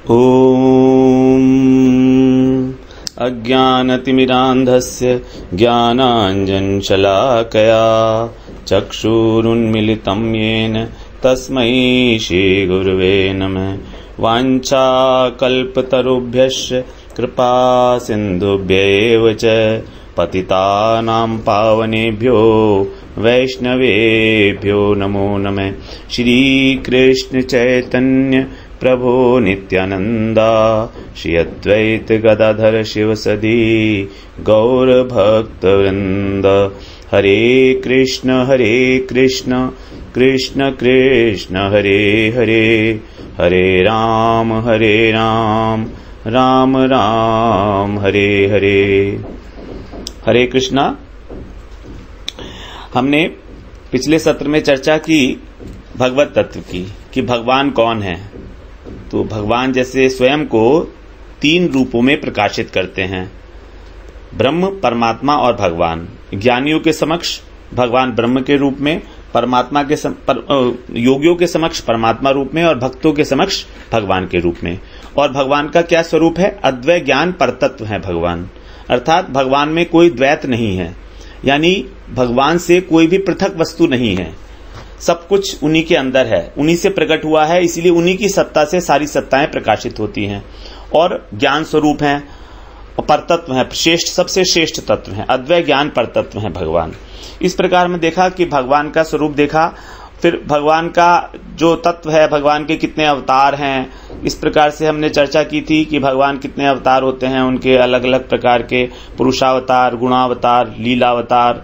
ॐ अज्ञानतिमिरान्धस्य ज्ञानाञ्जनशलाकया चक्षुरुन्मिलितं येन तस्मै श्रीगुरुवे नमः। वाञ्छाकल्पतरुभ्यश्च कृपा सिन्धुभ्यैव च पतितानां पावनेभ्यो वैष्णवेभ्यो नमो नमः। श्री कृष्ण चैतन्य प्रभो नित्यानंदा श्री अद्वैत गदाधर शिवसदी गौर भक्तवृंद। हरे कृष्ण कृष्ण कृष्ण हरे हरे, हरे राम राम राम हरे हरे। हरे कृष्णा। हमने पिछले सत्र में चर्चा की भगवत तत्व की कि भगवान कौन है। तो भगवान जैसे स्वयं को तीन रूपों में प्रकाशित करते हैं, ब्रह्म, परमात्मा और भगवान। ज्ञानियों के समक्ष भगवान ब्रह्म के रूप में, परमात्मा के योगियों के समक्ष परमात्मा रूप में और भक्तों के समक्ष भगवान के रूप में। और भगवान का क्या स्वरूप है? अद्वैत ज्ञान परतत्व है भगवान, अर्थात भगवान में कोई द्वैत नहीं है, यानी भगवान से कोई भी पृथक वस्तु नहीं है। सब कुछ उन्हीं के अंदर है, उन्हीं से प्रकट हुआ है, इसीलिए उन्हीं की सत्ता से सारी सत्ताएं प्रकाशित होती हैं और ज्ञान स्वरूप हैं और परतत्व है, श्रेष्ठ, सबसे श्रेष्ठ तत्व है, अद्वैत ज्ञान परतत्व है भगवान। इस प्रकार में देखा कि भगवान का स्वरूप देखा, फिर भगवान का जो तत्व है, भगवान के कितने अवतार हैं, इस प्रकार से हमने चर्चा की थी कि भगवान कितने अवतार होते हैं, उनके अलग अलग प्रकार के पुरुषावतार, गुणावतार, लीलावतार,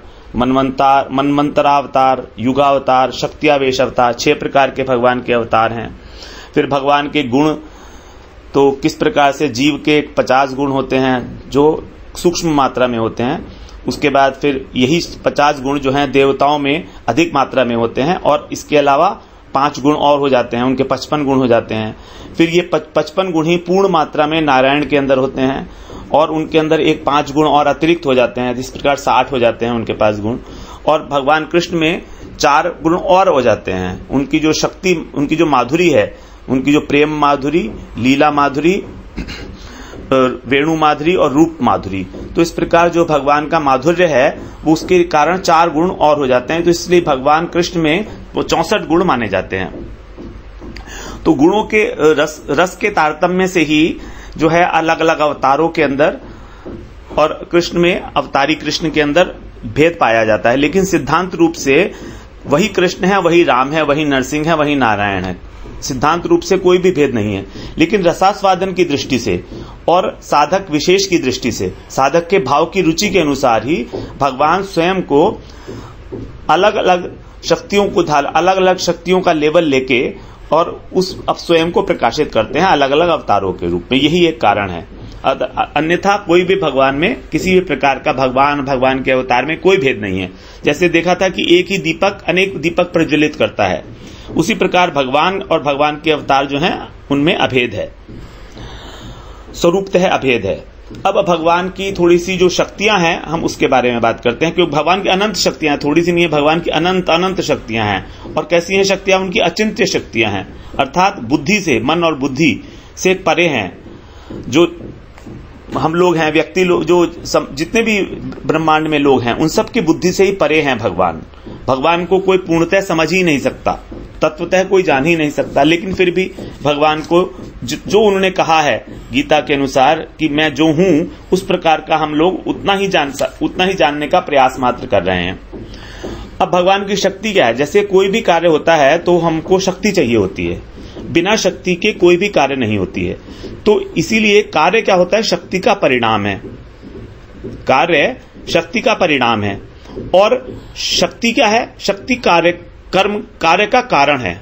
मनवंतरावतार, युगावतार, शक्तियावेश अवतार, 6 प्रकार के भगवान के अवतार हैं। फिर भगवान के गुण, तो किस प्रकार से जीव के 50 गुण होते हैं जो सूक्ष्म मात्रा में होते हैं। उसके बाद फिर यही 50 गुण जो हैं देवताओं में अधिक मात्रा में होते हैं और इसके अलावा 5 गुण और हो जाते हैं, उनके 55 गुण हो जाते हैं। फिर ये 55 गुण ही पूर्ण मात्रा में नारायण के अंदर होते हैं और उनके अंदर एक 5 गुण और अतिरिक्त हो जाते हैं, जिस प्रकार 60 हो जाते हैं उनके 5 गुण। और भगवान कृष्ण में 4 गुण और हो जाते हैं। उनकी जो शक्ति, उनकी जो माधुरी है, उनकी जो प्रेम माधुरी, लीला माधुरी, वेणु माधुरी और रूप माधुरी, तो इस प्रकार जो भगवान का माधुर्य है वो उसके कारण 4 गुण और हो जाते हैं। तो इसलिए भगवान कृष्ण में वो 64 गुण माने जाते हैं। तो गुणों के रस के तारतम्य से ही जो है अलग अलग अवतारों के अंदर और कृष्ण में, अवतारी कृष्ण के अंदर भेद पाया जाता है, लेकिन सिद्धांत रूप से वही कृष्ण है, वही राम है, वही नरसिंह है, वही नारायण है। सिद्धांत रूप से कोई भी भेद नहीं है, लेकिन रसास्वादन की दृष्टि से और साधक विशेष की दृष्टि से, साधक के भाव की रुचि के अनुसार ही भगवान स्वयं को अलग अलग शक्तियों को अलग अलग शक्तियों का लेवल लेके और उस स्वयं को प्रकाशित करते हैं अलग अलग अवतारों के रूप में। यही एक कारण है। अन्यथा कोई भी भगवान में किसी भी प्रकार का भगवान के अवतार में कोई भेद नहीं है। जैसे देखा था कि एक ही दीपक अनेक दीपक प्रज्वलित करता है, उसी प्रकार भगवान और भगवान के अवतार जो हैं उनमें अभेद है, स्वरूपतः अभेद है। अब भगवान की थोड़ी सी जो शक्तियां हैं हम उसके बारे में बात करते हैं, क्योंकि भगवान की अनंत शक्तियां, थोड़ी सी नहीं है, भगवान की अनंत शक्तियां हैं। और कैसी हैं शक्तियां? उनकी अचिंत्य शक्तियां हैं, अर्थात बुद्धि से, मन और बुद्धि से परे हैं। जो हम लोग हैं, व्यक्ति लोग, जो जितने भी ब्रह्मांड में लोग हैं, उन सब की बुद्धि से ही परे हैं भगवान। भगवान को कोई पूर्णतः समझ ही नहीं सकता, तत्वतः कोई जान ही नहीं सकता, लेकिन फिर भी भगवान को जो उन्होंने कहा है गीता के अनुसार कि मैं जो हूं उस प्रकार का हम लोग उतना ही जानने का प्रयास मात्र कर रहे हैं। अब भगवान की शक्ति क्या है? जैसे कोई भी कार्य होता है तो हमको शक्ति चाहिए होती है, बिना शक्ति के कोई भी कार्य नहीं होती है। तो इसीलिए कार्य क्या होता है? शक्ति का परिणाम है। कार्य शक्ति का परिणाम है। और शक्ति क्या है? शक्ति कार्य का कारण है।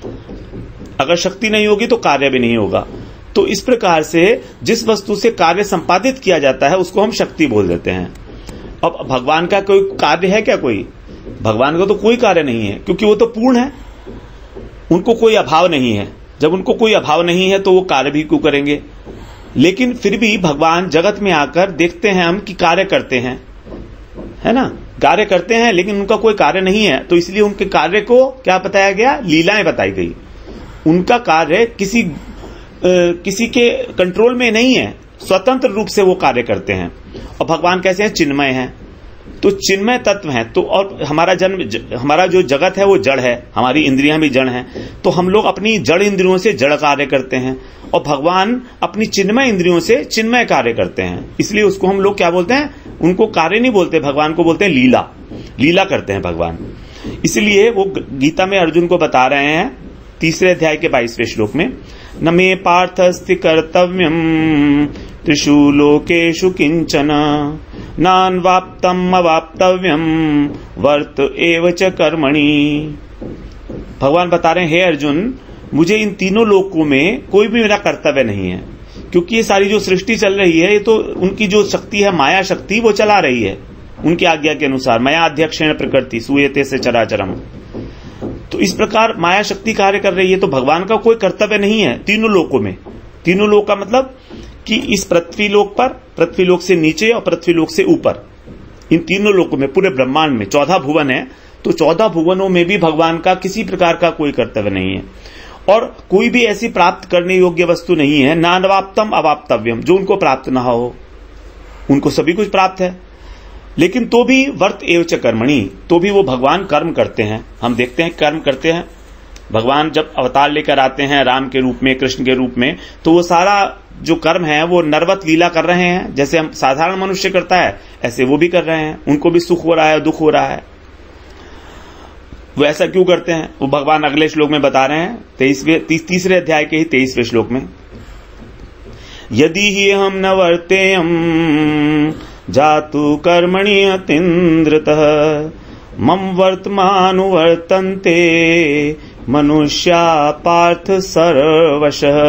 अगर शक्ति नहीं होगी तो कार्य भी नहीं होगा। तो इस प्रकार से जिस वस्तु से कार्य संपादित किया जाता है उसको हम शक्ति बोल देते हैं। अब भगवान का कोई कार्य है क्या? कोई भगवान का तो कोई कार्य नहीं है, क्योंकि वो तो पूर्ण है, उनको कोई अभाव नहीं है। जब उनको कोई अभाव नहीं है तो वो कार्य भी क्यों करेंगे? लेकिन फिर भी भगवान जगत में आकर देखते हैं हम कि कार्य करते हैं, है ना, कार्य करते हैं, लेकिन उनका कोई कार्य नहीं है। तो इसलिए उनके कार्य को क्या बताया गया? लीलाएं बताई गई। उनका कार्य किसी के कंट्रोल में नहीं है, स्वतंत्र रूप से वो कार्य करते हैं। और भगवान कैसे हैं? चिन्मय हैं, तो चिन्मय तत्व हैं। तो और हमारा जो जगत है वो जड़ है, हमारी इंद्रियां भी जड़ हैं, तो हम लोग अपनी जड़ इंद्रियों से जड़ कार्य करते हैं और भगवान अपनी चिन्मय इंद्रियों से चिन्मय कार्य करते हैं। इसलिए उसको हम लोग क्या बोलते हैं? उनको कार्य नहीं बोलते, भगवान को बोलते हैं लीला। लीला करते हैं भगवान। इसलिए वो गीता में अर्जुन को बता रहे हैं 3 अध्याय के 22वें श्लोक में, न मे पार्थस्ति कर्तव्यम त्रिषु लोकेषु किंचन नान्वाप्तम अवाप्तव्यम वर्त एव च कर्मणि। भगवान बता रहे हैं, हे अर्जुन, मुझे इन तीनों लोकों में कोई भी मेरा कर्तव्य नहीं है, क्योंकि ये सारी जो सृष्टि चल रही है ये तो उनकी जो शक्ति है, माया शक्ति, वो चला रही है उनकी आज्ञा के अनुसार। मया अध्यक्षेण प्रकृति सूयते से चराचरम। तो इस प्रकार माया शक्ति कार्य कर रही है, तो भगवान का कोई कर्तव्य नहीं है तीनों लोकों में। तीनों लोक का मतलब कि इस पृथ्वी लोक पर, पृथ्वी लोक से नीचे और पृथ्वी लोक से ऊपर, इन तीनों लोकों में, पूरे ब्रह्मांड में 14 भुवन है, तो 14 भुवनों में भी भगवान का किसी प्रकार का कोई कर्तव्य नहीं है और कोई भी ऐसी प्राप्त करने योग्य वस्तु नहीं है, नानवाप्तम अवाप्तव्यम, जो उनको प्राप्त ना हो। उनको सभी कुछ प्राप्त है, लेकिन तो भी वर्त एव च कर्मणि, तो भी वो भगवान कर्म करते हैं। हम देखते हैं कर्म करते हैं। भगवान जब अवतार लेकर आते हैं राम के रूप में, कृष्ण के रूप में, तो वो सारा जो कर्म है वो नरवत लीला कर रहे हैं। जैसे हम साधारण मनुष्य करता है ऐसे वो भी कर रहे हैं। उनको भी सुख हो रहा है, दुख हो रहा है। वो ऐसा क्यों करते हैं वो भगवान अगले श्लोक में बता रहे हैं, 3 अध्याय के ही 23वें श्लोक में, यदि ही हम न वर्तेयम जातु कर्मणि अतीन्द्रतः मम वर्तमानुवर्तन्ते मनुष्या पार्थ सर्वशः।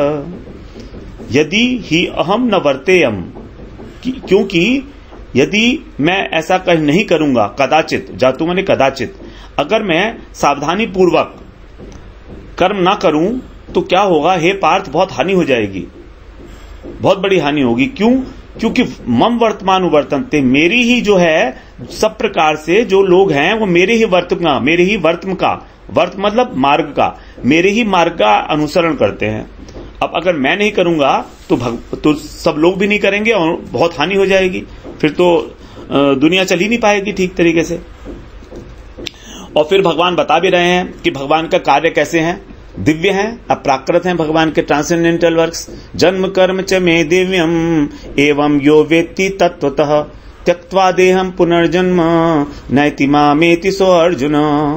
यदि ही अहम न वर्तेयम, क्योंकि यदि मैं ऐसा कहीं नहीं करूंगा, कदाचित, जातु माने कदाचित, अगर मैं सावधानी पूर्वक कर्म ना करूं तो क्या होगा? हे पार्थ, बहुत हानि हो जाएगी, बहुत बड़ी हानि होगी। क्यों? क्योंकि मम वर्तमान वर्तनते, मेरी ही जो है सब प्रकार से जो लोग हैं वो मेरे ही वर्तम का, वर्त मतलब मार्ग का, मेरे ही मार्ग का अनुसरण करते हैं। अब अगर मैं नहीं करूंगा तो सब लोग भी नहीं करेंगे और बहुत हानि हो जाएगी, फिर तो दुनिया चल ही नहीं पाएगी ठीक तरीके से। और फिर भगवान बता भी रहे हैं कि भगवान का कार्य कैसे है, दिव्य है, अप्राकृत है भगवान के ट्रांसेंडेंटल वर्क्स। जन्म कर्म च मे दिव्यम एवं यो वेत्ति तत्वतः त्यक्त्वा देहम पुनर्जन्म नैति मामेति सो अर्जुन।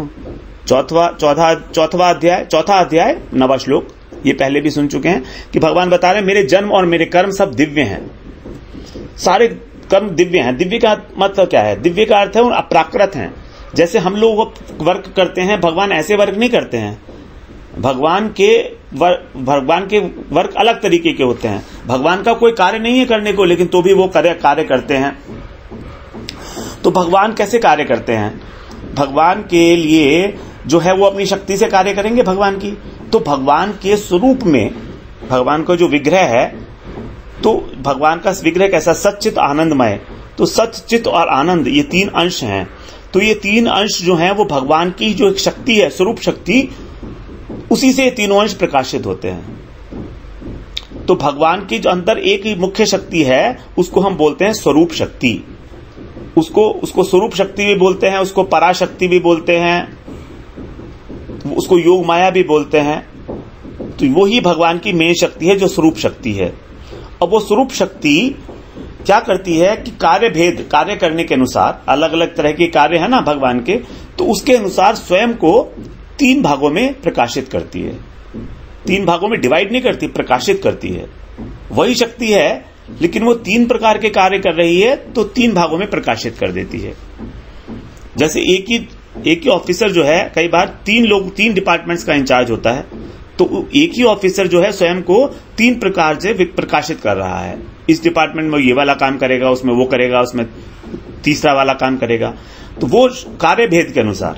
चौथा अध्याय 9वां श्लोक, ये पहले भी सुन चुके हैं कि भगवान बता रहे हैं मेरे जन्म और मेरे कर्म सब दिव्य हैं, सारे कर्म दिव्य हैं। दिव्य का मतलब क्या है? दिव्य का अर्थ है उन अप्राकृत हैं। जैसे हम लोग वर्क करते हैं, भगवान ऐसे वर्क नहीं करते हैं। भगवान के वर्क अलग तरीके के होते हैं। भगवान का कोई कार्य नहीं है करने को, लेकिन तो भी वो कार्य करते हैं। तो भगवान कैसे कार्य करते हैं? भगवान के लिए जो है वो अपनी शक्ति से कार्य करेंगे भगवान की। तो भगवान के स्वरूप में, भगवान का जो विग्रह है, तो भगवान का विग्रह कैसा? सच्चित आनंदमय। तो सच, चित और आनंद, ये 3 अंश हैं। तो ये 3 अंश जो हैं वो भगवान की जो एक शक्ति है, स्वरूप शक्ति, उसी से 3 अंश प्रकाशित होते हैं। तो भगवान की जो अंदर एक ही मुख्य शक्ति है उसको हम बोलते हैं स्वरूप शक्ति। उसको स्वरूप शक्ति भी बोलते हैं, उसको पराशक्ति भी बोलते हैं, उसको योग माया भी बोलते हैं। तो वो ही भगवान की मेन शक्ति है जो स्वरूप शक्ति है। अब वो स्वरूप शक्ति क्या करती है कि कार्य करने के अनुसार, अलग अलग तरह के कार्य है ना भगवान के, तो उसके अनुसार स्वयं को 3 भागों में प्रकाशित करती है। 3 भागों में डिवाइड नहीं करती, प्रकाशित करती है। वही शक्ति है, लेकिन वो 3 प्रकार के कार्य कर रही है, तो 3 भागों में प्रकाशित कर देती है। जैसे एक ही ऑफिसर जो है, कई बार 3 डिपार्टमेंट्स का इंचार्ज होता है, तो एक ही ऑफिसर जो है स्वयं को 3 प्रकार से प्रकाशित कर रहा है। इस डिपार्टमेंट में ये वाला काम करेगा, उसमें वो करेगा, उसमें तीसरा वाला काम करेगा। तो वो कार्यभेद के अनुसार,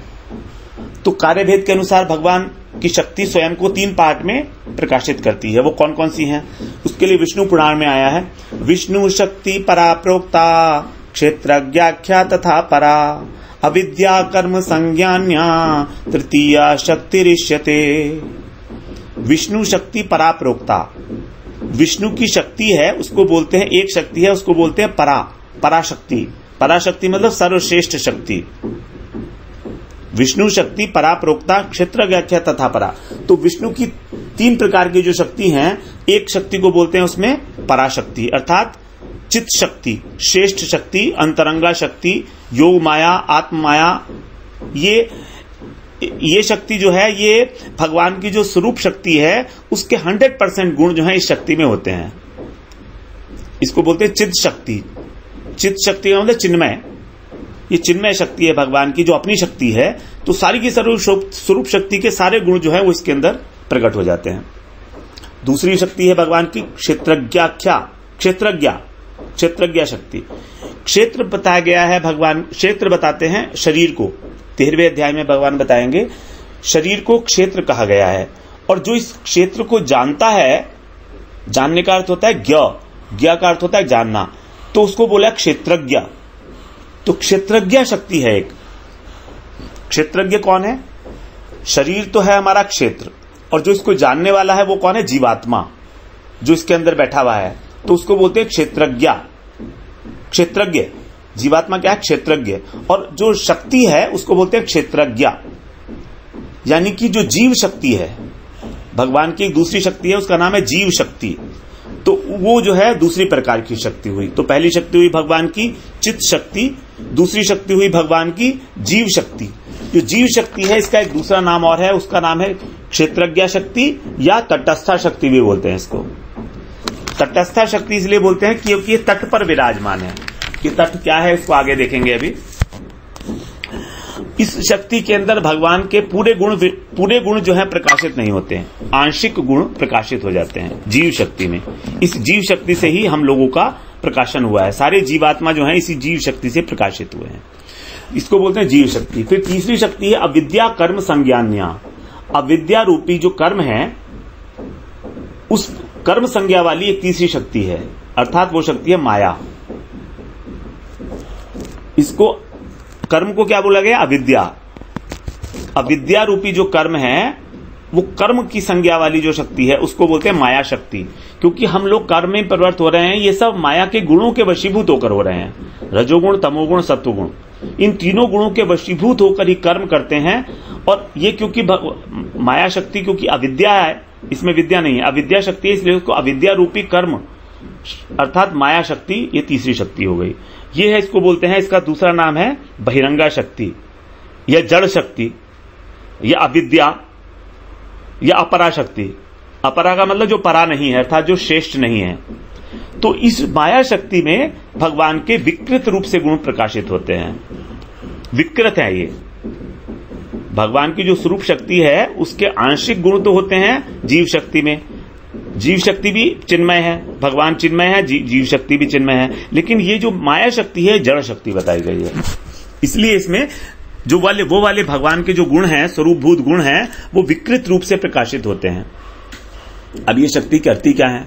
भगवान की शक्ति स्वयं को 3 पार्ट में प्रकाशित करती है। वो कौन कौन सी हैं? उसके लिए विष्णु पुराण में आया है, विष्णु शक्ति परा प्रोक्ता क्षेत्रज्ञाख्या तथा परा अविद्या कर्म संज्ञान्या तृतीया शक्ति ऋष्यते। विष्णु शक्ति पराप्रोक्ता। विष्णु की शक्ति है उसको बोलते हैं, एक शक्ति है उसको बोलते हैं पराशक्ति। पराशक्ति मतलब सर्वश्रेष्ठ शक्ति। विष्णु शक्ति पराप्रोक्ता क्षेत्रज्ञाख्या तथा परा। तो विष्णु की 3 प्रकार की जो शक्ति हैं, एक शक्ति को बोलते हैं उसमें पराशक्ति अर्थात चित्त शक्ति, श्रेष्ठ शक्ति, अंतरंगा शक्ति, योग माया, आत्म माया। ये शक्ति जो है ये भगवान की जो स्वरूप शक्ति है उसके 100% गुण जो है इस शक्ति में होते हैं। इसको बोलते हैं चित्त शक्ति। चित्त शक्ति का मतलब चिन्मय। ये चिन्मय शक्ति है भगवान की जो अपनी शक्ति है, तो सारी की स्वरूप शक्ति के सारे गुण जो है वो इसके अंदर प्रकट हो जाते हैं। दूसरी शक्ति है भगवान की क्षेत्रज्ञाख्या, क्षेत्रज्ञा शक्ति। क्षेत्र बताया गया है, भगवान क्षेत्र बताते हैं शरीर को। 13वें अध्याय में भगवान बताएंगे शरीर को क्षेत्र कहा गया है। और जो इस क्षेत्र को जानता है, जानने का अर्थ होता है ज्ञ का अर्थ होता है जानना, तो उसको बोला क्षेत्रज्ञ। तो क्षेत्रज्ञ शक्ति है एक। क्षेत्रज्ञ कौन है? शरीर तो है हमारा क्षेत्र, और जो इसको जानने वाला है वो कौन है? जीवात्मा, जो इसके अंदर बैठा हुआ है, तो उसको बोलते हैं क्षेत्रज्ञ। क्षेत्रज्ञ जीवात्मा क्या है? क्षेत्रज्ञ। और जो शक्ति है उसको बोलते हैं क्षेत्रज्ञ। यानी कि जो जीव शक्ति है, भगवान की एक दूसरी शक्ति है उसका नाम है जीव शक्ति। तो वो जो है दूसरी प्रकार की शक्ति हुई। तो पहली शक्ति हुई भगवान की चित्त शक्ति, दूसरी शक्ति हुई भगवान की जीव शक्ति। जो जीव शक्ति है इसका एक दूसरा नाम और है, उसका नाम है क्षेत्रज्ञ शक्ति या तटस्था शक्ति भी बोलते हैं इसको। तटस्था शक्ति इसलिए बोलते हैं क्योंकि ये तट पर विराजमान है। कि तट क्या है इसको आगे देखेंगे। अभी इस शक्ति के अंदर भगवान के पूरे गुण जो है प्रकाशित नहीं होते हैं, आंशिक गुण प्रकाशित हो जाते हैं जीव शक्ति में। इस जीव शक्ति से ही हम लोगों का प्रकाशन हुआ है। सारे जीवात्मा जो है इसी जीव शक्ति से प्रकाशित हुए हैं, इसको बोलते हैं जीव शक्ति। फिर तीसरी शक्ति है अविद्या कर्म संज्ञान्या। अविद्या रूपी जो कर्म है उस कर्म संज्ञा वाली एक तीसरी शक्ति है, अर्थात वो शक्ति है माया। इसको कर्म को क्या बोला गया? अविद्या। अविद्या रूपी जो कर्म है वो कर्म की संज्ञा वाली जो शक्ति है उसको बोलते हैं माया शक्ति। क्योंकि हम लोग कर्म में प्रवृत्त हो रहे हैं, ये सब माया के गुणों के वशीभूत होकर हो रहे हैं। रजोगुण, तमोगुण, सत्वगुण, इन तीनों गुणों के वशीभूत होकर ही कर्म करते हैं। और ये क्योंकि माया शक्ति, क्योंकि अविद्या है, इसमें विद्या नहीं है, अविद्या शक्ति है, इसलिए उसको अविद्या रूपी कर्म अर्थात माया शक्ति ये तीसरी शक्ति हो गई। ये है, इसको बोलते हैं, इसका दूसरा नाम है बहिरंगा शक्ति या जड़ शक्ति या अविद्या या अपरा शक्ति। अपरा का मतलब जो परा नहीं है, अर्थात जो श्रेष्ठ नहीं है। तो इस माया शक्ति में भगवान के विकृत रूप से गुण प्रकाशित होते हैं। विकृत है ये। भगवान की जो स्वरूप शक्ति है उसके आंशिक गुण तो होते हैं जीव शक्ति में। जीव शक्ति भी चिन्मय है, भगवान चिन्मय है, जीव शक्ति भी चिन्मय है। लेकिन ये जो माया शक्ति है जड़ शक्ति बताई गई है। इसलिए इसमें जो वो वाले भगवान के जो गुण हैं, स्वरूपभूत गुण हैं, वो विकृत रूप से प्रकाशित होते हैं। अब ये शक्ति करती क्या है?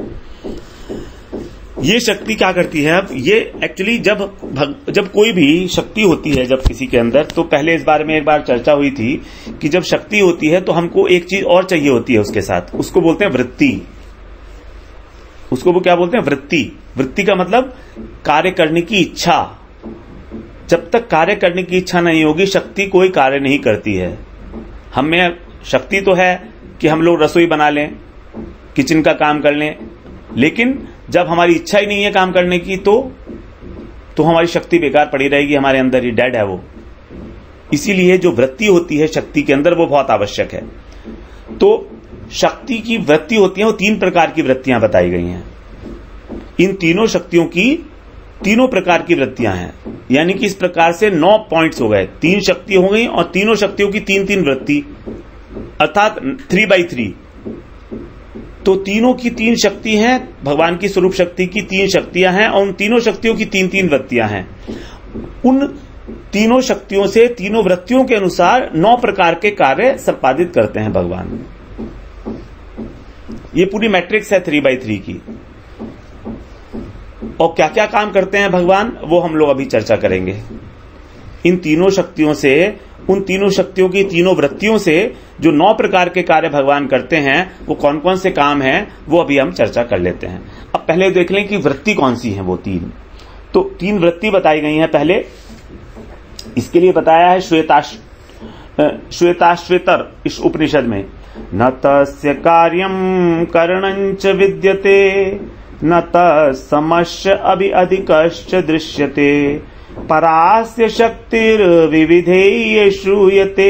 ये शक्ति क्या करती है? अब ये एक्चुअली जब कोई भी शक्ति होती है, जब किसी के अंदर, तो पहले इस बारे में एक बार चर्चा हुई थी कि जब शक्ति होती है तो हमको एक चीज और चाहिए होती है उसके साथ, उसको बोलते हैं वृत्ति। उसको वो क्या बोलते हैं? वृत्ति। वृत्ति का मतलब कार्य करने की इच्छा। जब तक कार्य करने की इच्छा नहीं होगी शक्ति कोई कार्य नहीं करती है। हमें शक्ति तो है कि हम लोग रसोई बना लें, किचन का काम कर लें, लेकिन जब हमारी इच्छा ही नहीं है काम करने की तो हमारी शक्ति बेकार पड़ी रहेगी, हमारे अंदर ही डेड है वो। इसीलिए जो वृत्ति होती है शक्ति के अंदर वो बहुत आवश्यक है। तो शक्ति की वृत्ति होती है, वो 3 प्रकार की वृत्तियां बताई गई हैं। इन तीनों शक्तियों की 3 प्रकार की वृत्तियां हैं। यानी कि इस प्रकार से 9 पॉइंट्स हो गए। 3 शक्ति हो गई और तीनों शक्तियों की 3-3 वृत्ति, अर्थात 3/3। तो तीनों की 3 शक्ति हैं, भगवान की स्वरूप शक्ति की 3 शक्तियां हैं और उन तीनों शक्तियों की 3-3 वृत्तियां हैं। उन तीनों शक्तियों से, तीनों वृत्तियों के अनुसार 9 प्रकार के कार्य संपादित करते हैं भगवान। ये पूरी मैट्रिक्स है 3/3 की। और क्या क्या काम करते हैं भगवान वो हम लोग अभी चर्चा करेंगे। इन तीनों शक्तियों से उन तीनों शक्तियों की तीनों वृत्तियों से जो 9 प्रकार के कार्य भगवान करते हैं वो कौन कौन से काम हैं वो अभी हम चर्चा कर लेते हैं। अब पहले देख लें कि वृत्ति कौन सी है वो 3। तो 3 वृत्ति बताई गई हैं। पहले इसके लिए बताया है श्वेताश्वेतर इस उपनिषद में, न तस्य कार्यं करणञ्च विद्यते न तस्समस्य अभिअधिकश्च दृश्यते परास्य शक्तिर्विविधेय श्रूयते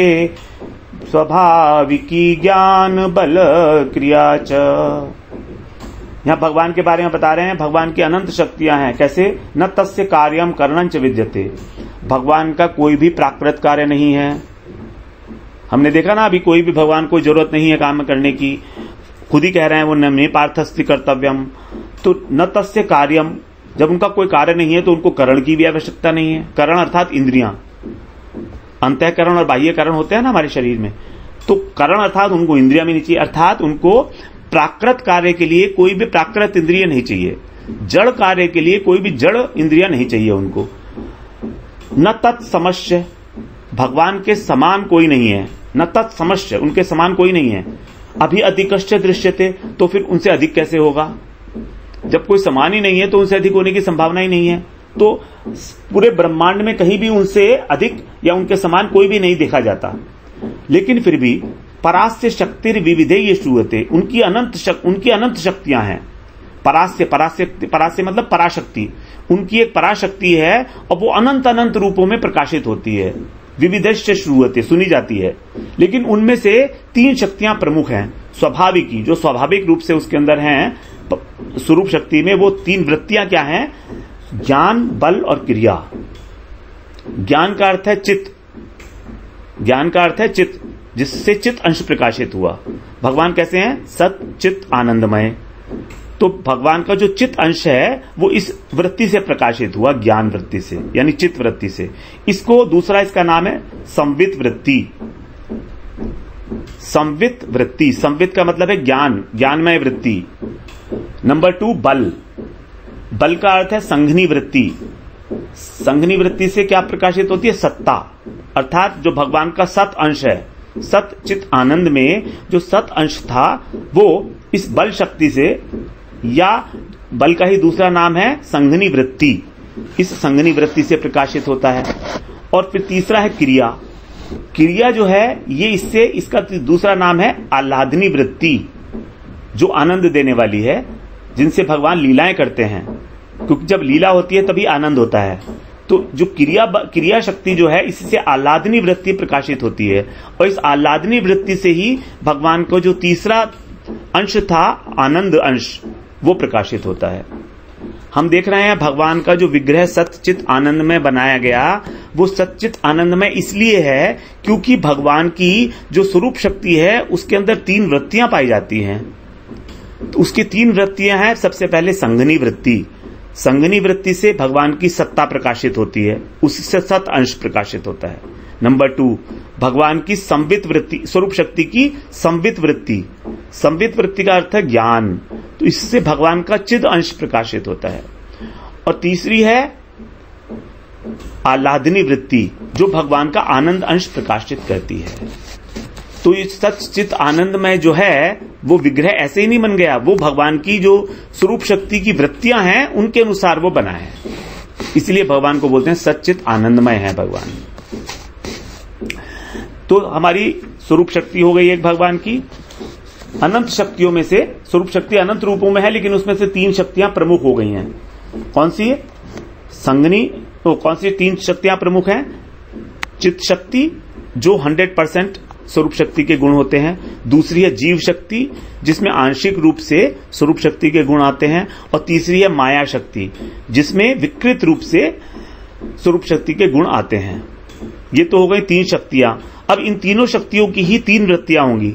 स्वाभाविकी ज्ञान बल क्रिया च। यहां भगवान के बारे में बता रहे हैं, भगवान की अनंत शक्तियां हैं। कैसे? न तस्य कार्यम करणञ्च विद्यते, भगवान का कोई भी प्राकृत कार्य नहीं है। हमने देखा ना, अभी कोई भी भगवान को जरूरत नहीं है काम करने की, खुद ही कह रहे हैं वो न मे पार्थस्ति कर्तव्यम। तो न तस्य कार्यम, जब उनका कोई कार्य नहीं है तो उनको करण की भी आवश्यकता नहीं है। करण अर्थात इंद्रियां, अंतःकरण और बाह्यकरण होते हैं ना हमारे शरीर में, तो करण अर्थात उनको इंद्रियां भी नहीं चाहिए, अर्थात उनको प्राकृत कार्य के लिए कोई भी प्राकृत इंद्रिय नहीं चाहिए, जड़ कार्य के लिए कोई भी जड़ इंद्रिया नहीं चाहिए उनको। न तत्समस्य, भगवान के समान कोई नहीं है, न तत्समस्य, उनके समान कोई नहीं है। अभी अधिकश्च दृश्यते, तो फिर उनसे अधिक कैसे होगा? जब कोई समान ही नहीं है तो उनसे अधिक होने की संभावना ही नहीं है। तो पूरे ब्रह्मांड में कहीं भी उनसे अधिक या उनके समान कोई भी नहीं देखा जाता। लेकिन फिर भी परास्य शक्तिर विविधेय श्रूयते, उनकी अनंत शक्तियां हैं। परास्य मतलब पराशक्ति, उनकी एक पराशक्ति है और वो अनंत अनंत रूपों में प्रकाशित होती है। विविधश्च श्रूयते, सुनी जाती है। लेकिन उनमें से 3 शक्तियां प्रमुख हैं। स्वाभाविकी, जो स्वाभाविक रूप से उसके अंदर हैं स्वरूप शक्ति में, वो 3 वृत्तियां क्या हैं? ज्ञान, बल और क्रिया। ज्ञान का अर्थ है चित्त, ज्ञान का अर्थ है चित्त, जिससे चित्त अंश प्रकाशित हुआ। भगवान कैसे हैं? सत चित्त आनंदमय। तो भगवान का जो चित्त अंश है वो इस वृत्ति से प्रकाशित हुआ, ज्ञान वृत्ति से, यानी चित्त वृत्ति से। इसको दूसरा इसका नाम है संवित वृत्ति। संवित वृत्ति, संवित का मतलब है ज्ञान, ज्ञानमय वृत्ति। नंबर 2 बल, बल का अर्थ है संघनी वृत्ति। संघनी वृत्ति से क्या प्रकाशित होती है? सत्ता, अर्थात जो भगवान का सत अंश है, सत चित आनंद में जो सत अंश था वो इस बल शक्ति से, या बल का ही दूसरा नाम है संघनी वृत्ति, इस संघनी वृत्ति से प्रकाशित होता है। और फिर तीसरा है क्रिया। क्रिया जो है ये इससे, इसका दूसरा नाम है आह्लादनी वृत्ति, जो आनंद देने वाली है, जिनसे भगवान लीलाएं करते हैं, क्योंकि जब लीला होती है तभी आनंद होता है। तो जो क्रिया शक्ति जो है, इससे आह्लादनी वृत्ति प्रकाशित होती है, और इस आह्लादनी वृत्ति से ही भगवान को जो तीसरा अंश था, आनंद अंश, वो प्रकाशित होता है। हम देख रहे हैं भगवान का जो विग्रह सच्चित आनंद में बनाया गया, वो सच्चित आनंद में इसलिए है क्योंकि भगवान की जो स्वरूप शक्ति है उसके अंदर 3 वृत्तियां पाई जाती हैं। तो उसकी 3 वृत्तियां हैं। सबसे पहले संघनी वृत्ति, संघनी वृत्ति से भगवान की सत्ता प्रकाशित होती है, उससे सत अंश प्रकाशित होता है। नंबर 2 भगवान की संवित वृत्ति, स्वरूप शक्ति की संवित वृत्ति। संवित वृत्ति का अर्थ है ज्ञान, तो इससे भगवान का चिद अंश प्रकाशित होता है। और तीसरी है आह्लादनी वृत्ति, जो भगवान का आनंद अंश प्रकाशित करती है। तो ये सच्चित आनंदमय जो है वो विग्रह ऐसे ही नहीं बन गया, वो भगवान की जो स्वरूप शक्ति की वृत्तियां हैं उनके अनुसार वो बना है, इसलिए भगवान को बोलते हैं सच्चित आनंदमय है भगवान। तो हमारी स्वरूप शक्ति हो गई एक भगवान की। अनंत शक्तियों में से, स्वरूप शक्ति अनंत रूपों में है, लेकिन उसमें से 3 शक्तियां प्रमुख हो गई हैं। कौन सी है? संघनी, तो कौन सी 3 शक्तियां प्रमुख हैं? चित्त शक्ति, जो 100% स्वरूप शक्ति के गुण होते हैं। दूसरी है जीव शक्ति, जिसमें आंशिक रूप से स्वरूप शक्ति के गुण आते हैं। और तीसरी है माया शक्ति, जिसमें विकृत रूप से स्वरूप शक्ति के गुण आते हैं। ये तो हो गई 3 शक्तियां। अब इन तीनों शक्तियों की ही 3 वृत्तियां होंगी।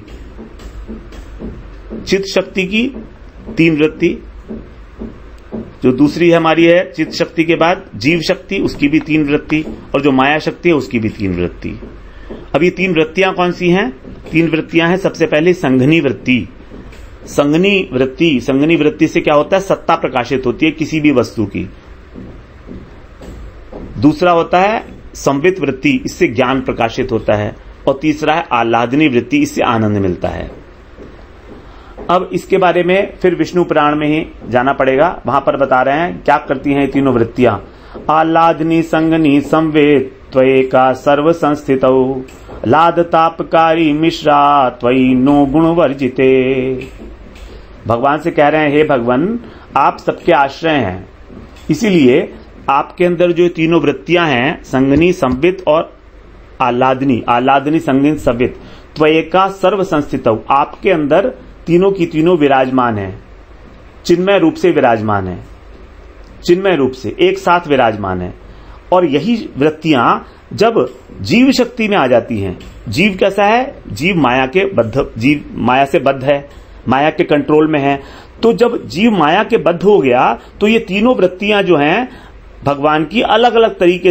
चित्त शक्ति की 3 वृत्ति, जो दूसरी हमारी है चित्त शक्ति के बाद जीव शक्ति, उसकी भी 3 वृत्ति, और जो माया शक्ति है उसकी भी 3 वृत्ति। अब ये 3 वृत्तियां कौन सी हैं? 3 वृत्तियां हैं। सबसे पहले संघनी वृत्ति। संघनी वृत्ति से क्या होता है? सत्ता प्रकाशित होती है किसी भी वस्तु की। दूसरा होता है संवित वृत्ति, इससे ज्ञान प्रकाशित होता है, और तीसरा है आह्लादनी वृत्ति, इससे आनंद मिलता है। अब इसके बारे में फिर विष्णु पुराण में ही जाना पड़ेगा, वहां पर बता रहे हैं क्या करती हैं ये तीनों वृत्तियां। आह्लादनी संगनी संवेद त्वयेका सर्व संस्थितौ लाद तापकारी मिश्रा त्वयि नो गुण वर्जिते। भगवान से कह रहे हैं, हे भगवान आप सबके आश्रय हैं, इसीलिए आपके अंदर जो तीनों वृत्तियां हैं, संगनी संवित और आह्लादनी, आह्लादनी संगनी संवित, त्वयेका सर्व संस्थितौ, आपके अंदर तीनों की तीनों विराजमान है, चिन्मय रूप से विराजमान है, चिन्मय रूप से एक साथ विराजमान है। और यही वृत्तियां जब जीव शक्ति में आ जाती हैं, जीव कैसा है, जीव माया के बद्ध, जीव माया से बद्ध है, माया के कंट्रोल में है, तो जब जीव माया के बद्ध हो गया तो ये तीनों वृत्तियां जो हैं भगवान की अलग अलग तरीके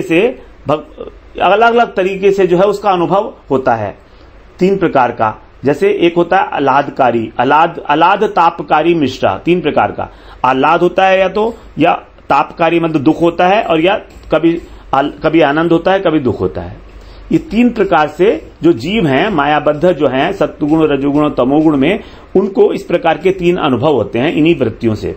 से जो है उसका अनुभव होता है, तीन प्रकार का। जैसे एक होता है आह्लादकारी, आह्लाद तापकारी मिश्रा, तीन प्रकार का आह्लाद होता है, या तापकारी मतलब दुख होता है, और या कभी आनंद होता है, कभी दुख होता है। ये तीन प्रकार से जो जीव हैं मायाबद्ध जो हैं सत्वगुण रजोगुण और तमोगुण में, उनको इस प्रकार के तीन अनुभव होते हैं इन्हीं वृत्तियों से।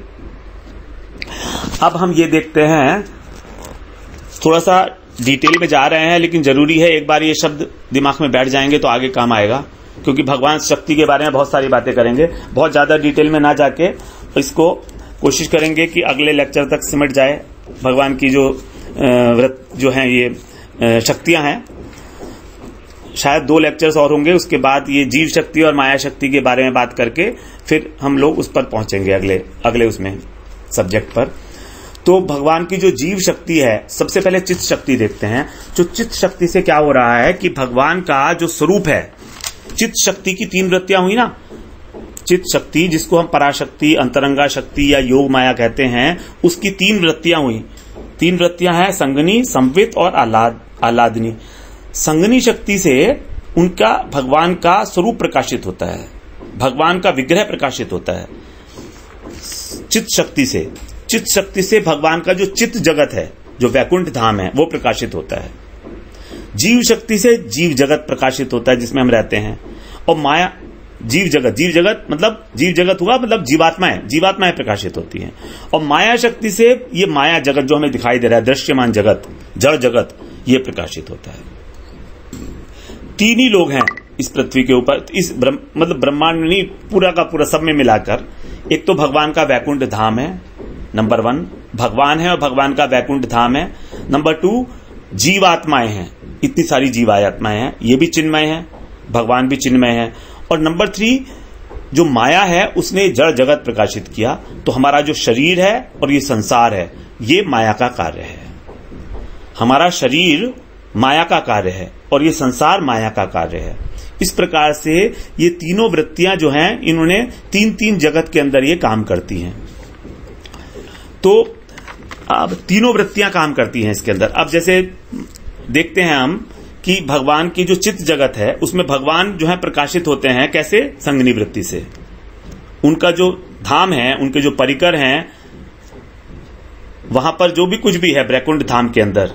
अब हम ये देखते हैं, थोड़ा सा डिटेल में जा रहे हैं, लेकिन जरूरी है एक बार ये शब्द दिमाग में बैठ जाएंगे तो आगे काम आएगा, क्योंकि भगवान शक्ति के बारे में बहुत सारी बातें करेंगे। बहुत ज्यादा डिटेल में ना जाके इसको कोशिश करेंगे कि अगले लेक्चर तक सिमट जाए। भगवान की जो हैं ये शक्तियां हैं, शायद 2 लेक्चर्स और होंगे, उसके बाद ये जीव शक्ति और माया शक्ति के बारे में बात करके फिर हम लोग उस पर पहुंचेंगे अगले उसमें सब्जेक्ट पर। तो भगवान की जो जीव शक्ति है, सबसे पहले चित्त शक्ति देखते हैं। जो चित्त शक्ति से क्या हो रहा है कि भगवान का जो स्वरूप है, चित्त शक्ति की 3 वृत्तियां हुई ना, चित्त शक्ति जिसको हम पराशक्ति, अंतरंगा शक्ति या योग माया कहते हैं, उसकी 3 वृत्तियां हुई। 3 वृत्तियां हैं संगनी, संवित और आह्लादनी। संगनी शक्ति से उनका भगवान का स्वरूप प्रकाशित होता है, भगवान का विग्रह प्रकाशित होता है। चित्त शक्ति से भगवान का जो चित्त जगत है, जो वैकुंठ धाम है, वो प्रकाशित होता है। जीव शक्ति से जीव जगत प्रकाशित होता है जिसमें हम रहते हैं। और माया जीव जगत मतलब जीवात्माएं प्रकाशित होती हैं। और माया शक्ति से ये माया जगत जो हमें दिखाई दे रहा है, दृश्यमान जगत, जड़ जगत, ये प्रकाशित होता है। 3 ही लोग हैं इस पृथ्वी के ऊपर, इस मतलब ब्रह्मांड नहीं, पूरा का पूरा सब में मिलाकर। एक तो भगवान का वैकुंठ धाम है, नंबर 1 भगवान है और भगवान का वैकुंठ धाम है। नंबर 2 जीवात्माएं हैं, इतनी सारी जीवात्माएं हैं, ये भी चिन्मय है, भगवान भी चिन्मय है। और नंबर 3 जो माया है, उसने जड़ जगत प्रकाशित किया। तो हमारा जो शरीर है और ये संसार है, ये माया का कार्य है। हमारा शरीर माया का कार्य है और ये संसार माया का कार्य है। इस प्रकार से ये तीनों वृत्तियां जो हैं, इन्होंने 3 जगत के अंदर ये काम करती हैं। तो अब तीनों वृत्तियां काम करती हैं इसके अंदर। अब जैसे देखते हैं हम कि भगवान की जो चित्त जगत है, उसमें भगवान जो है प्रकाशित होते हैं कैसे, संगनी वृत्ति से। उनका जो धाम है, उनके जो परिकर हैं, वहां पर जो भी कुछ भी है वैकुंठ धाम के अंदर,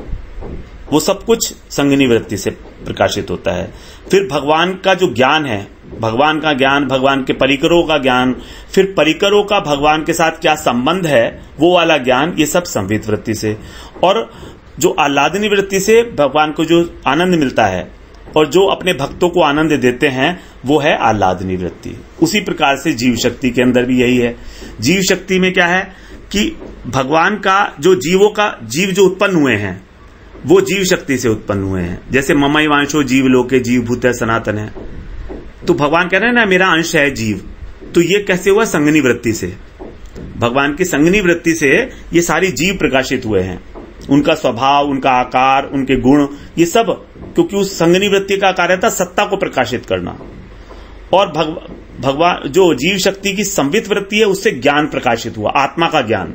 वो सब कुछ संगनी वृत्ति से प्रकाशित होता है। फिर भगवान का जो ज्ञान है, भगवान का ज्ञान, भगवान के परिकरों का ज्ञान, फिर परिकरों का भगवान के साथ क्या संबंध है, वो वाला ज्ञान, ये सब संवित वृत्ति से। और जो आह्लादनी वृत्ति से भगवान को जो आनंद मिलता है और जो अपने भक्तों को आनंद देते हैं, वो है आह्लादनी वृत्ति। उसी प्रकार से जीव शक्ति के अंदर भी यही है। जीव शक्ति में क्या है कि भगवान का जो जीव जो उत्पन्न हुए हैं, वो जीव शक्ति से उत्पन्न हुए हैं। जैसे ममई वांशो जीव लोके जीव भूत है सनातन है, तो भगवान कह रहे हैं ना मेरा अंश है जीव। तो ये कैसे हुआ, संगनी वृत्ति से। भगवान की संगनी वृत्ति से ये सारी जीव प्रकाशित हुए हैं। उनका स्वभाव, उनका आकार, उनके गुण, ये सब, क्योंकि उस संगनी वृत्ति का कार्य था सत्ता को प्रकाशित करना। और भगवान जो जीव शक्ति की संवित वृत्ति है, उससे ज्ञान प्रकाशित हुआ, आत्मा का ज्ञान।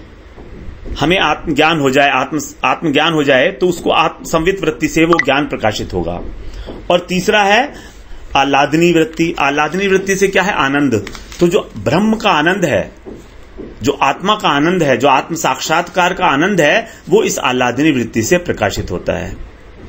हमें आत्मज्ञान हो जाए, आत्मज्ञान हो जाए तो उसको संवित वृत्ति से वो ज्ञान प्रकाशित होगा। और तीसरा है आह्लादनी वृत्ति। आह्लादनी वृत्ति से क्या है, आनंद। तो जो ब्रह्म का आनंद है, जो आत्मा का आनंद है, जो आत्म साक्षात्कार का आनंद है, वो इस आह्लादनी वृत्ति से प्रकाशित होता है।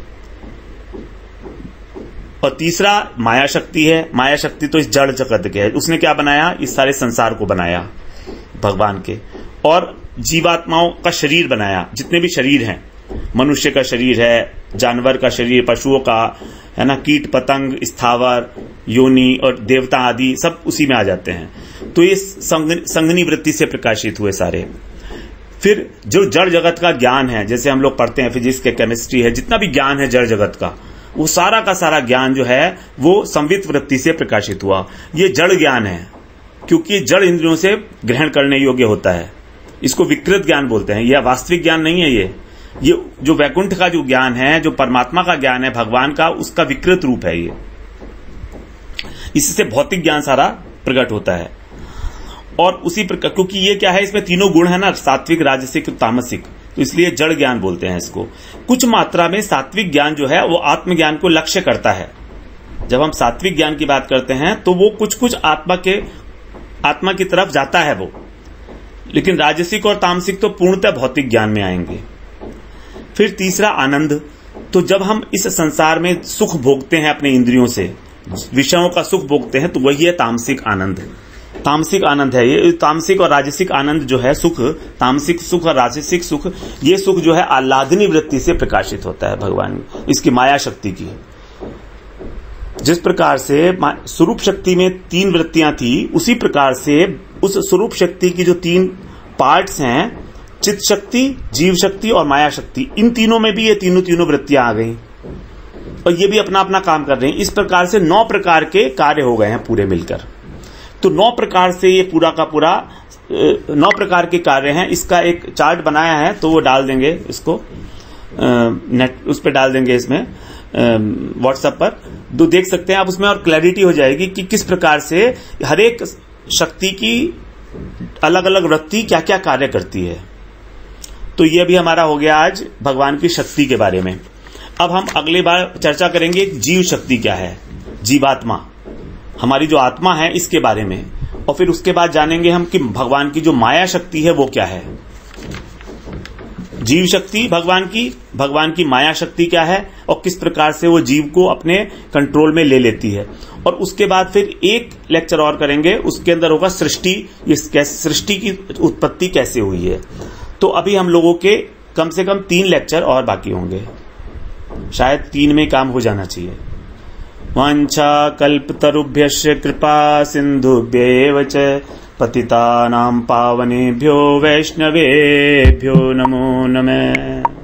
और तीसरा माया शक्ति है। माया शक्ति तो इस जड़ जगत के है। उसने क्या बनाया? इस सारे संसार को बनाया भगवान के, और जीवात्माओं का शरीर बनाया। जितने भी शरीर हैं, मनुष्य का शरीर है, जानवर का शरीर, पशुओं का है ना, कीट पतंग, स्थावर, योनि और देवता आदि सब उसी में आ जाते हैं। तो ये संगनी वृत्ति से प्रकाशित हुए सारे। फिर जो जड़ जगत का ज्ञान है, जैसे हम लोग पढ़ते हैं फिजिक्स के, केमिस्ट्री है, जितना भी ज्ञान है जड़ जगत का, वो सारा का सारा ज्ञान जो है वो संवित वृत्ति से प्रकाशित हुआ। ये जड़ ज्ञान है, क्योंकि जड़ इंद्रियों से ग्रहण करने योग्य होता है। इसको विकृत ज्ञान बोलते हैं। यह वास्तविक ज्ञान नहीं है। ये जो वैकुंठ का जो ज्ञान है, जो परमात्मा का ज्ञान है, भगवान का, उसका विकृत रूप है ये। इससे भौतिक ज्ञान सारा प्रकट होता है। और उसी प्रकार, क्योंकि ये क्या है, इसमें तीनों गुण है ना, सात्विक, राजसिक, तामसिक, तो इसलिए जड़ ज्ञान बोलते हैं इसको। कुछ मात्रा में सात्विक ज्ञान जो है वो आत्मज्ञान को लक्ष्य करता है। जब हम सात्विक ज्ञान की बात करते हैं तो वो कुछ कुछ आत्मा की तरफ जाता है वो, लेकिन राजसिक और तामसिक तो पूर्णतः भौतिक ज्ञान में आएंगे। फिर तीसरा आनंद। तो जब हम इस संसार में सुख भोगते हैं अपने इंद्रियों से, विषयों का सुख भोगते हैं, तो वही है तामसिक आनंद। तामसिक आनंद है ये। तामसिक और राजसिक आनंद जो है सुख, तामसिक सुख और राजसिक सुख, ये सुख जो है आह्लादनी वृत्ति से प्रकाशित होता है भगवान, इसकी माया शक्ति की। जिस प्रकार से स्वरूप शक्ति में 3 वृत्तियां थी, उसी प्रकार से उस स्वरूप शक्ति की जो 3 पार्ट्स हैं, चित्त शक्ति, जीव शक्ति और माया शक्ति, इन तीनों में भी ये तीनों वृत्तियां आ गई और ये भी अपना अपना काम कर रहे हैं। इस प्रकार से 9 प्रकार के कार्य हो गए हैं पूरे मिलकर। तो 9 प्रकार से ये पूरा का पूरा 9 प्रकार के कार्य हैं। इसका एक चार्ट बनाया है, तो वो डाल देंगे इसको नेट, उस पर डाल देंगे, इसमें व्हाट्सएप पर, तो देख सकते हैं आप उसमें, और क्लैरिटी हो जाएगी कि किस प्रकार से हर एक शक्ति की अलग अलग वृत्ति क्या क्या कार्य करती है। तो ये भी हमारा हो गया आज भगवान की शक्ति के बारे में। अब हम अगली बार चर्चा करेंगे जीव शक्ति क्या है, जीवात्मा, हमारी जो आत्मा है, इसके बारे में। और फिर उसके बाद जानेंगे हम कि भगवान की जो माया शक्ति है वो क्या है। जीव शक्ति भगवान की माया शक्ति क्या है और किस प्रकार से वो जीव को अपने कंट्रोल में ले लेती है। और उसके बाद फिर एक लेक्चर और करेंगे, उसके अंदर होगा सृष्टि, सृष्टि की उत्पत्ति कैसे हुई है। तो अभी हम लोगों के कम से कम 3 लेक्चर और बाकी होंगे, शायद 3 में काम हो जाना चाहिए। वांछा कल्पतरुभ्यश्च कृपा सिन्धुभ्येव च पतितानां पावनेभ्यो वैष्णवेभ्यो नमो नमः।